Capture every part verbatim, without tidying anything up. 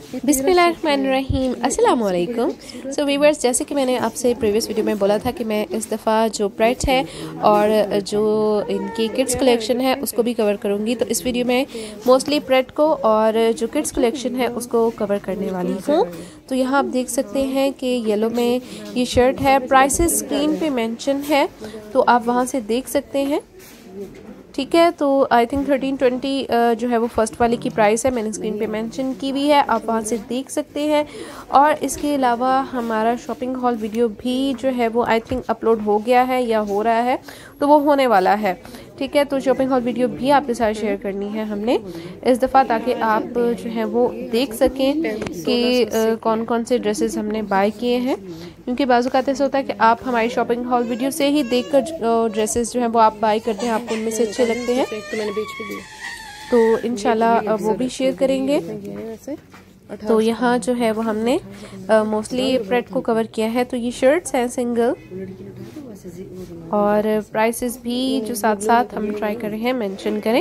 बिस्मिल्लाहिर्रहमानिर्रहीम, अस्सलाम वालेकुम। सो वीवर्स, जैसे कि मैंने आपसे प्रीवियस वीडियो में बोला था कि मैं इस दफ़ा जो प्रेट है और जो इनकी किड्स कलेक्शन है उसको भी कवर करूँगी। तो इस वीडियो में मोस्टली प्रेट को और जो किड्स कलेक्शन है उसको कवर करने वाली हूँ। तो यहाँ आप देख सकते हैं कि येलो में ये शर्ट है, प्राइसेस स्क्रीन पे मेंशन है तो आप वहाँ से देख सकते हैं। ठीक है, तो आई थिंक थर्टीन ट्वेंटी जो है वो फर्स्ट वाले की प्राइस है, मैंने स्क्रीन पे मेंशन की भी है, आप वहाँ से देख सकते हैं। और इसके अलावा हमारा शॉपिंग हॉल वीडियो भी जो है वो आई थिंक अपलोड हो गया है या हो रहा है, तो वो होने वाला है। ठीक है, तो शॉपिंग हॉल वीडियो भी आपके साथ शेयर करनी है हमने इस दफ़ा, ताकि आप जो है वो देख सकें कि uh, कौन कौन से ड्रेसेस हमने बाय किए हैं। क्योंकि बाज़ औक़ात ऐसा होता है कि आप हमारी शॉपिंग हॉल वीडियो से ही देखकर ड्रेसेस जो हैं वो आप बाय करते हैं, आपको उनमें से अच्छे लगते हैं, तो इंशाल्लाह वो भी शेयर करेंगे। तो यहाँ जो है वो हमने मोस्टली प्रेट को कवर किया है। तो ये शर्ट्स हैं सिंगल और प्राइसेस भी जो साथ साथ हम ट्राई कर रहे हैं मेंशन करें।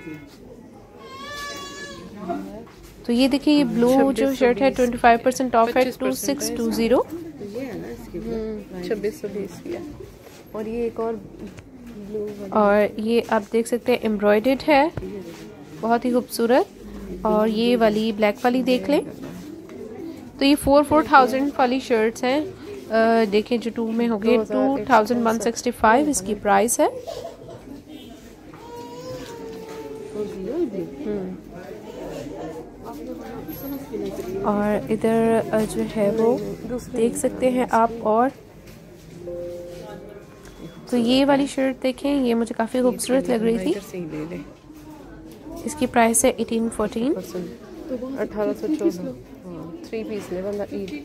तो ये देखिए, ये ब्लू जो शर्ट है ट्वेंटी फाइव परसेंट ऑफ है, टू सिक्स टू ज़ीरो, छब्बीस सौ बीस की है। और ये एक और ब्लू, और ये आप देख सकते हैं एम्ब्रॉयडर्ड है, बहुत ही खूबसूरत। और ये वाली ब्लैक वाली देख लें, तो ये फोर फोर थाउजेंड वाली शर्ट्स हैं। uh, देखें जो टू में हो गए two thousand one sixty five इसकी प्राइस है। और इधर जो है वो देख सकते हैं आप। और तो ये वाली शर्ट देखें, ये मुझे काफ़ी खूबसूरत लग रही थी, इसकी प्राइस है एटीन फोर्टीन, अठारह सौ चौदह, थ्री पीस ले वाला ईद।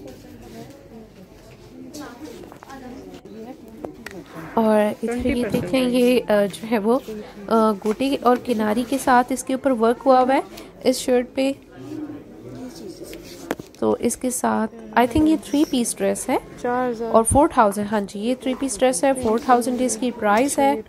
और इधर ये देखें, ये जो है वो गोटे और किनारी के साथ इसके ऊपर वर्क हुआ हुआ है इस शर्ट पे। तो इसके साथ आई थिंक ये थ्री पीस ड्रेस है और फोर थाउजेंड, हाँ जी ये थ्री पीस ड्रेस है, फोर थाउजेंड इसकी प्राइस है।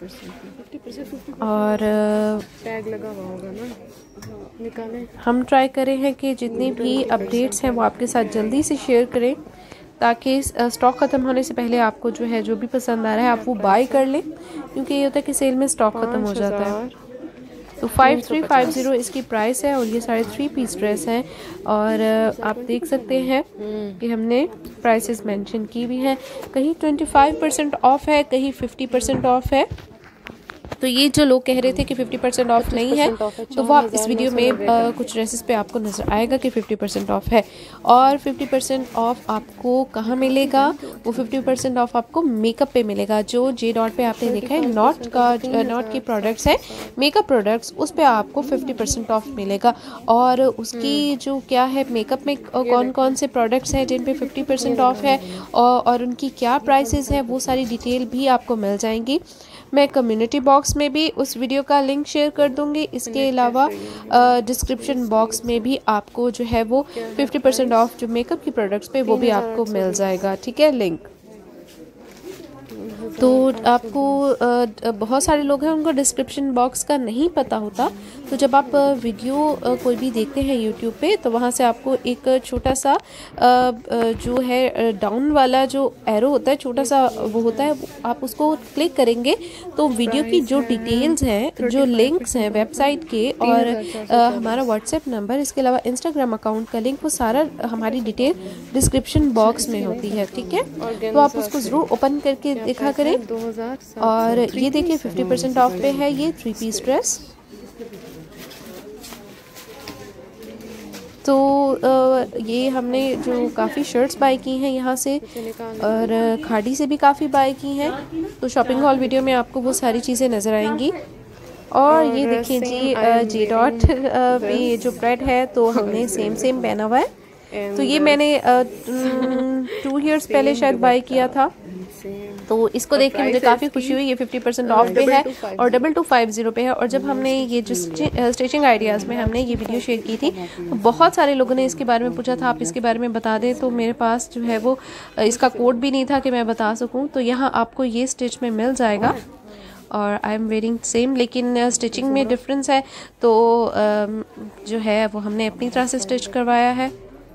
और टैग लगा हुआ होगा ना, निकालें। हम ट्राई करें हैं कि जितनी भी अपडेट्स हैं वो आपके साथ जल्दी से शेयर करें, ताकि स्टॉक ख़त्म होने से पहले आपको जो है जो भी पसंद आ रहा है आप वो बाय कर लें, क्योंकि ये होता है कि सेल में स्टॉक ख़त्म हो जाता है। तो फाइव थ्री फाइव ज़ीरो इसकी प्राइस है और ये सारे थ्री पीस ड्रेस हैं। और आप देख सकते हैं कि हमने प्राइसेस मेंशन की भी हैं, कहीं ट्वेंटी फाइव परसेंट ऑफ है, कहीं फिफ्टी परसेंट ऑफ है। तो ये जो लोग कह रहे थे कि फिफ्टी परसेंट ऑफ नहीं है, तो वो आप इस वीडियो में आ, कुछ ड्रेसेस पे आपको नज़र आएगा कि फिफ्टी परसेंट ऑफ है। और फिफ्टी परसेंट ऑफ आपको कहाँ मिलेगा? वो फिफ्टी परसेंट ऑफ आपको मेकअप पे मिलेगा। जो जे डॉट पे आपने देखा है नॉट का, नॉट के प्रोडक्ट्स हैं, मेकअप प्रोडक्ट्स, उस पर आपको फिफ्टी परसेंट ऑफ मिलेगा। और उसकी जो क्या है, मेकअप में कौन कौन से प्रोडक्ट्स हैं जिन पे फिफ्टी परसेंट ऑफ है और, और उनकी क्या प्राइसेस हैं, वो सारी डिटेल भी आपको मिल जाएंगी। मैं कम्युनिटी बॉक्स में भी उस वीडियो का लिंक शेयर कर दूंगी। इसके अलावा डिस्क्रिप्शन बॉक्स में भी आपको जो है वो फिफ्टी परसेंट ऑफ जो मेकअप की प्रोडक्ट्स पे वो भी आपको मिल जाएगा। ठीक है, लिंक। तो आपको आ, बहुत सारे लोग हैं उनको डिस्क्रिप्शन बॉक्स का नहीं पता होता, तो जब आप वीडियो आ, कोई भी देखते हैं यूट्यूब पे, तो वहाँ से आपको एक छोटा सा आ, जो है डाउन वाला जो एरो होता है, छोटा सा वो होता है, आप उसको क्लिक करेंगे तो वीडियो की जो डिटेल्स हैं, जो लिंक्स हैं वेबसाइट के और आ, हमारा व्हाट्सएप नंबर, इसके अलावा इंस्टाग्राम अकाउंट का लिंक, वो सारा हमारी डिटेल डिस्क्रिप्शन बॉक्स में होती है। ठीक है, तो आप उसको ज़रूर ओपन करके देखा करें। और ये देखिए फिफ्टी परसेंट ऑफ पे है ये थ्री पीस ड्रेस। तो ये हमने जो काफ़ी शर्ट्स बाय की हैं यहाँ से, और खाड़ी से भी काफ़ी बाय की हैं, तो शॉपिंग हॉल वीडियो में आपको वो सारी चीज़ें नज़र आएंगी। और ये देखिए जी, जे डॉट पे जो प्रेट है तो हमने सेम सेम पहना हुआ है। तो ये मैंने टू ईयर्स पहले शायद बाय किया था, तो इसको देख के मुझे काफ़ी खुशी हुई। ये फिफ्टी परसेंट ऑफ पे है और डबल टू फाइव ज़ीरो पे है। और जब हमने ये जो स्टिचिंग आइडियाज़ में हमने ये वीडियो शेयर की थी, तो बहुत सारे लोगों ने इसके बारे में पूछा था, आप इसके बारे में बता दें, तो मेरे पास जो है वो इसका कोड भी नहीं था कि मैं बता सकूं। तो यहाँ आपको ये स्टिच में मिल जाएगा और आई एम वेयरिंग सेम, लेकिन स्टिचिंग में डिफरेंस है। तो जो है वो हमने अपनी तरह से स्टिच करवाया है।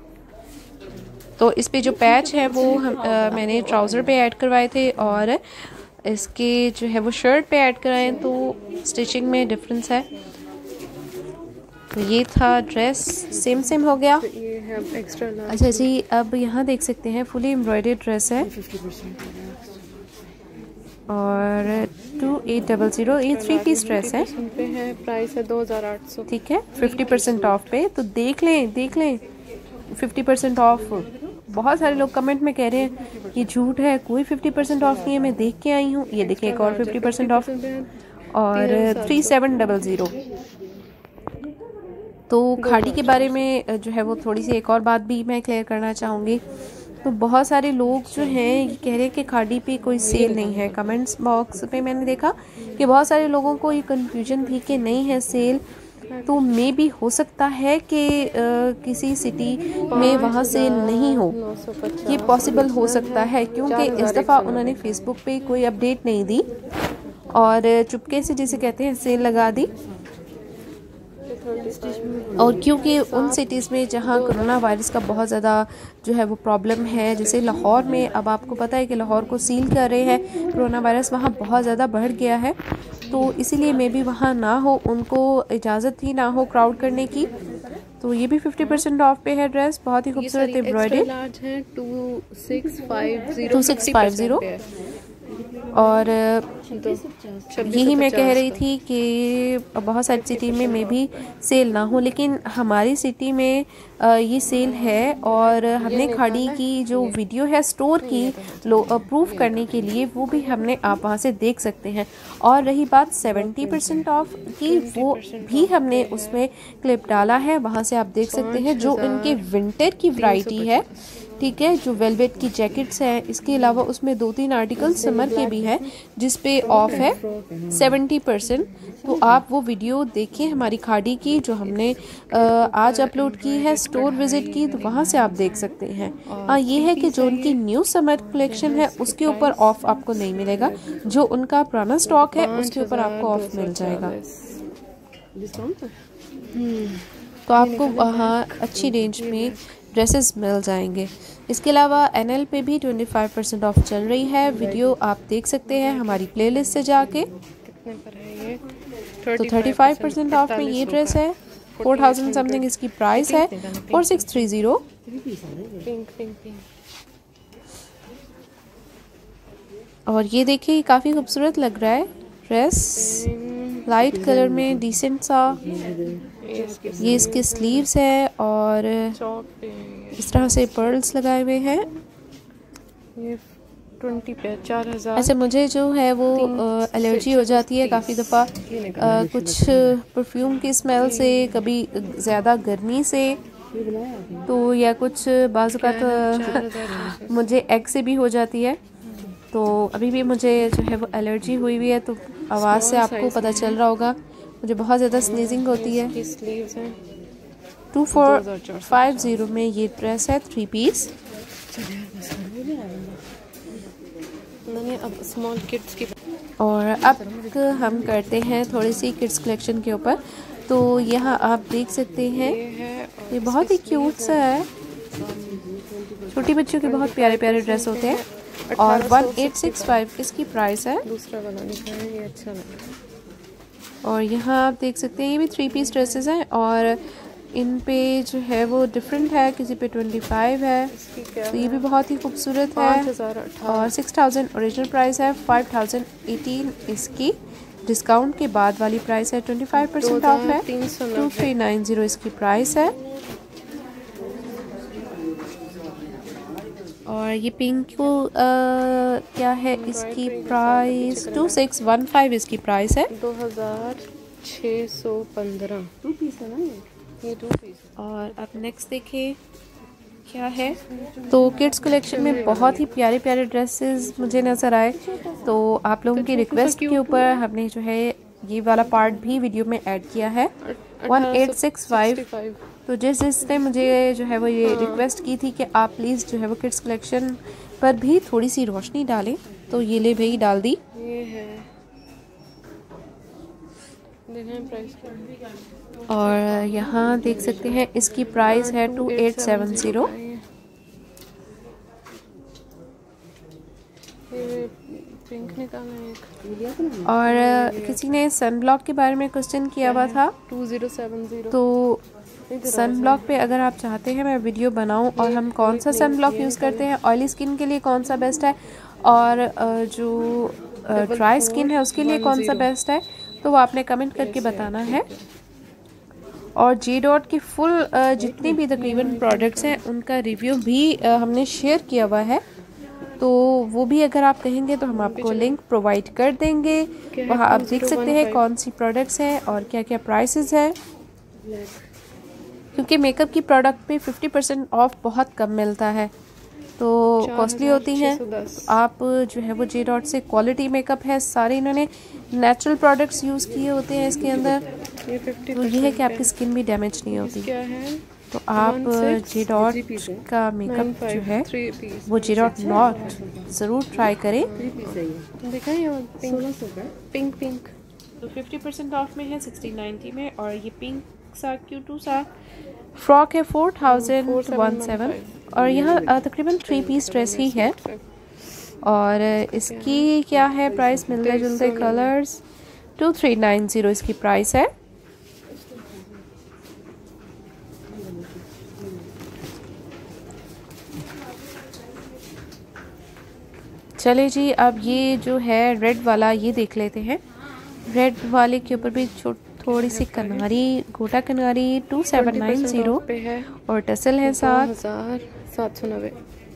तो इस पे जो पैच है वो हम आ, मैंने ट्राउज़र पे ऐड करवाए थे और इसके जो है वो शर्ट पे ऐड कराएं, तो स्टिचिंग में डिफरेंस है। तो ये था ड्रेस, सेम सेम हो गया। ये है एक्स्ट्रा लार्ज। अच्छा जी, अब यहाँ देख सकते हैं फुली एम्ब्रॉयडर्ड ड्रेस है और टू एट डबल ज़ीरो, ये थ्री पीस ड्रेस है। पे है, प्राइस है दो हज़ार आठ सौ। ठीक है, फिफ्टी परसेंट ऑफ पे। तो देख लें देख लें फिफ्टी परसेंट ऑफ। बहुत सारे लोग कमेंट में कह रहे हैं कि झूठ है, कोई फिफ्टी परसेंट ऑफ नहीं है, मैं देख के आई हूँ। ये देखिए एक और फिफ्टी परसेंट ऑफ और थ्री सेवन डबल ज़ीरो। तो खाड़ी के बारे में जो है वो थोड़ी सी एक और बात भी मैं क्लियर करना चाहूँगी। तो बहुत सारे लोग जो हैं ये कह रहे हैं कि खाड़ी पे कोई सेल नहीं है। कमेंट्स बॉक्स पे मैंने देखा कि बहुत सारे लोगों को ये कन्फ्यूजन थी कि नहीं है सेल। तो मे भी हो सकता है कि आ, किसी सिटी में वहाँ सेल नहीं हो, ये पॉसिबल हो सकता है, क्योंकि इस दफ़ा उन्होंने फेसबुक पे कोई अपडेट नहीं दी और चुपके से जिसे कहते हैं सेल लगा दी। और क्योंकि उन सिटीज़ में जहाँ कोरोना वायरस का बहुत ज़्यादा जो है वो प्रॉब्लम है, जैसे लाहौर में, अब आपको पता है कि लाहौर को सील कर रहे हैं, कोरोना वायरस वहाँ बहुत ज़्यादा बढ़ गया है। तो इसीलिए मे भी वहाँ ना हो, उनको इजाज़त ही ना हो क्राउड करने की। तो ये भी फिफ्टी परसेंट ऑफ पे है ड्रेस, बहुत ही खूबसूरत embroidery, two six five zero two six five zero. और यही मैं कह रही थी कि बहुत सारी सिटी में मे भी सेल ना हो, लेकिन हमारी सिटी में ये सेल है। और हमने खाड़ी की जो वीडियो है स्टोर की लो प्रूफ करने के लिए, वो भी हमने आप वहाँ से देख सकते हैं। और रही बात सेवेंटी परसेंट ऑफ की, वो भी हमने उसमें क्लिप डाला है, वहाँ से आप देख सकते हैं। जो इनके विंटर की वैरायटी है, ठीक है, जो वेलवेट की जैकेट्स हैं, इसके अलावा उसमें दो तीन आर्टिकल समर के भी हैं जिस पे ऑफ है सेवेंटी परसेंट। तो आप वो वीडियो देखें हमारी खाड़ी की, जो हमने आ, आज अपलोड की है, स्टोर विजिट की, तो वहाँ से आप देख सकते हैं। हाँ, ये है कि जो उनकी न्यू समर कलेक्शन है उसके ऊपर ऑफ आपको नहीं मिलेगा, जो उनका पुराना स्टॉक है उसके ऊपर आपको ऑफ मिल जाएगा। तो आपको वहाँ अच्छी रेंज में ड्रेसेस मिल जाएंगे। इसके अलावा एनएल पे भी पच्चीस परसेंट ऑफ चल रही है, वीडियो आप देख सकते हैं हमारी प्लेलिस्ट से जाके। कितने पर है ये? तो पैंतीस परसेंट ऑफ में ये ड्रेस है, फोर थाउजेंड समथिंग इसकी प्राइस है, four six three zero. Pink pink pink. और ये देखिए काफ़ी खूबसूरत लग रहा है ड्रेस, लाइट कलर में, डिसेंट सा। ये इसके स्लीव्स है और इस तरह से पर्ल्स लगाए हुए हैं। ये ट्वेंटी पे चार हज़ार। ऐसे मुझे जो है वो एलर्जी हो जाती है काफ़ी दफ़ा, कुछ परफ्यूम की स्मेल से, कभी ज़्यादा गर्मी से, तो या कुछ बाज़ औक़ात मुझे एग से भी हो जाती है। तो अभी भी मुझे जो है वो एलर्जी हुई हुई है, तो आवाज़ से आपको पता चल रहा होगा मुझे बहुत ज़्यादा स्नीजिंग होती है। टू फोर फाइव ज़ीरो में ये ड्रेस है, थ्री पीस। अब स्मॉल किड्स की, और अब हम करते हैं थोड़ी सी किड्स कलेक्शन के ऊपर। तो यहाँ आप देख सकते हैं ये बहुत ही क्यूट सा है, छोटी बच्चों के बहुत प्यारे प्यारे ड्रेस होते हैं और वन एट सिक्स फाइव इसकी प्राइस है। दूसरा वाला लिखा है, ये अच्छा लगा। और यहाँ आप देख सकते हैं ये भी थ्री पीस ड्रेसेस हैं और इन पे जो है वो डिफरेंट है, किसी पे ट्वेंटी फाइव है, तो ये भी बहुत ही खूबसूरत है। और सिक्स थाउजेंड ओरिजिनल प्राइस है, फाइव थाउजेंड एटीन इसकी डिस्काउंट के बाद वाली प्राइस है, ट्वेंटी फाइव परसेंट ऑफ है, टू थ्री नाइन ज़ीरो इसकी प्राइस है। और ये पिंक को आ, क्या है इसकी price, two six one five इसकी प्राइस है, दो हज़ार छः सौ पंद्रह। टू पीस है ना ये, टू पीस। और अब नेक्स्ट देखिए क्या है। तो किड्स कलेक्शन में बहुत ही प्यारे प्यारे ड्रेसेस मुझे नज़र आए, तो आप लोगों की रिक्वेस्ट के ऊपर हमने जो है ये वाला पार्ट भी वीडियो में ऐड किया है, वन एट सिक्स फाइव। तो जिस जिसने मुझे जो है वो ये रिक्वेस्ट की थी कि आप प्लीज़ जो है वो किड्स कलेक्शन पर भी थोड़ी सी रोशनी डालें, तो ये ले भाई डाल दी। ये है देखें प्राइस क्या। और यहाँ देख सकते हैं इसकी प्राइस है two eight seven zero. Pink निकालना एक। और किसी ने सन ब्लॉक के बारे में क्वेश्चन किया हुआ था, टू ज़ीरो सेवन ज़ीरो। तो सन ब्लॉक पे अगर आप चाहते हैं मैं वीडियो बनाऊं और हम कौन सा सन ब्लॉक यूज़ करते हैं, ऑयली स्किन के लिए कौन सा बेस्ट है और जो ड्राई स्किन है उसके लिए कौन सा बेस्ट है, तो वो आपने कमेंट करके बताना है। और जी डॉट की फुल जितनी भी तकरीबन प्रोडक्ट्स हैं उनका रिव्यू भी हमने शेयर किया हुआ है, तो वो भी अगर आप कहेंगे तो हम आपको लिंक प्रोवाइड कर देंगे। वहाँ आप देख सकते हैं कौन सी प्रोडक्ट्स हैं और क्या क्या प्राइसेस है, क्योंकि मेकअप की प्रोडक्ट पे फिफ्टी परसेंट ऑफ बहुत कम मिलता है, तो कॉस्टली होती हैं। आप जो है वो जे डॉट से क्वालिटी मेकअप है, सारे इन्होंने नेचुरल प्रोडक्ट्स यूज़ किए होते हैं इसके अंदर, तो ये है कि आपकी स्किन भी डैमेज नहीं होती। क्या है? तो आप जे डॉट का मेकअप जो है वो जे डॉट नॉट ज़रूर ट्राई करें। देखा ये पिंक पिंक तो फिफ्टी परसेंट ऑफ में है सिक्सटीन नाइन्टी में, और ये पिंक सा क्यूटू सा फ्रॉक है फोर थाउजेंड वन सेवन, और यहाँ तकरीबन थ्री पीस ड्रेस ही है। और इसकी क्या है प्राइस, मिलते जुलते colours two three nine zero इसकी प्राइस है। चले जी, अब ये जो है रेड वाला ये देख लेते हैं। रेड वाले के ऊपर भी थोड़ी सी कनारी, गोटा कनारी टू सेवन नाइन ज़ीरो पे है और टसल है सात हज़ार सात सौ नब्बे।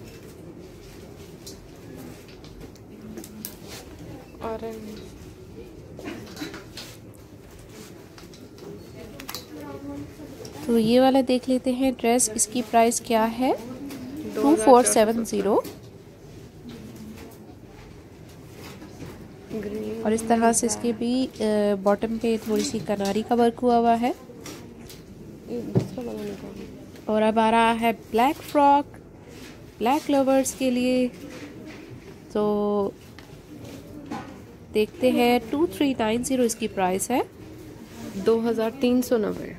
तो ये वाला देख लेते हैं ड्रेस, इसकी प्राइस क्या है टू फोर सेवन ज़ीरो, और इस तरह से इसके भी बॉटम पे थोड़ी सी कनारी का वर्क हुआ हुआ है। और अब आ रहा है ब्लैक फ्रॉक ब्लैक लवर्स के लिए, तो देखते हैं टू थ्री नाइन ज़ीरो इसकी प्राइस है, दो हज़ार तीन सौ नब्बे।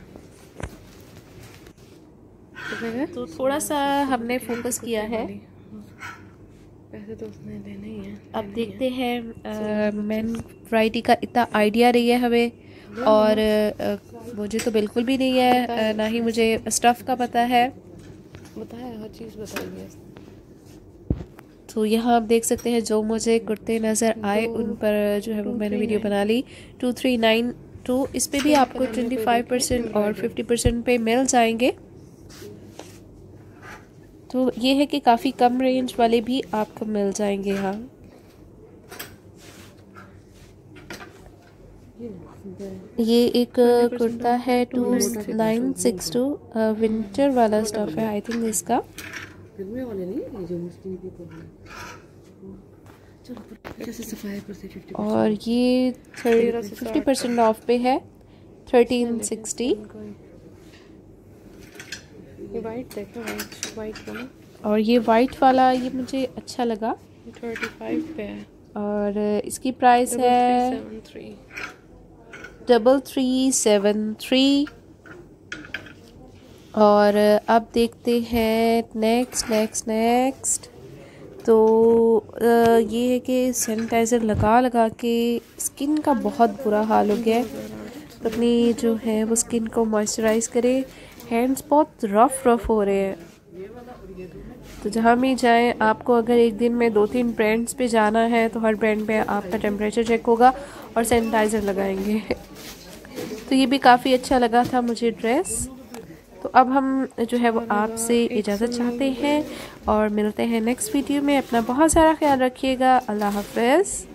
तो थोड़ा सा हमने फोकस किया है, पैसे तो उसने देने ही हैं। अब देखते हैं मेन वैरायटी का इतना आइडिया नहीं है हमें, और आ, मुझे तो बिल्कुल भी नहीं है, आ, ना ही मुझे स्टफ़ का पता है, बताया हर चीज़ बताइए। तो यहाँ आप देख सकते हैं जो मुझे कुर्ते नज़र आए उन पर जो है वो मैंने वीडियो बना ली। टू थ्री नाइन टू इस पे भी आपको ट्वेंटी फाइव परसेंट और फिफ्टी परसेंट पे मिल जाएंगे, तो ये है कि काफ़ी कम रेंज वाले भी आपको मिल जाएंगे यहाँ। ये एक कुर्ता है two nine six two, winter वाला स्टफ है आई थिंक इसका, और ये फिफ्टी परसेंट ऑफ पे है थर्टीन सिक्सटी। ये वाइट देखो, वाइट वाइट वाला, और ये वाइट वाला ये मुझे अच्छा लगा, थर्टी फाइव पे है, और इसकी प्राइस है डबल थ्री सेवन थ्री। और अब देखते हैं नेक्स्ट नेक्स्ट नेक्स्ट तो ये है कि सैनिटाइज़र लगा लगा के स्किन का बहुत बुरा हाल हो गया है, तो अपनी जो है वो स्किन को मॉइस्चराइज़ करे। हैंड्स बहुत रफ रफ हो रहे हैं, तो जहाँ भी जाएं आपको अगर एक दिन में दो तीन ब्रांड्स पे जाना है तो हर ब्रांड पे आपका टेम्परेचर चेक होगा और सैनिटाइज़र लगाएंगे। तो ये भी काफ़ी अच्छा लगा था मुझे ड्रेस। तो अब हम जो है वो आपसे इजाज़त चाहते हैं और मिलते हैं नेक्स्ट वीडियो में। अपना बहुत सारा ख्याल रखिएगा। अल्लाह हाफ़िज़।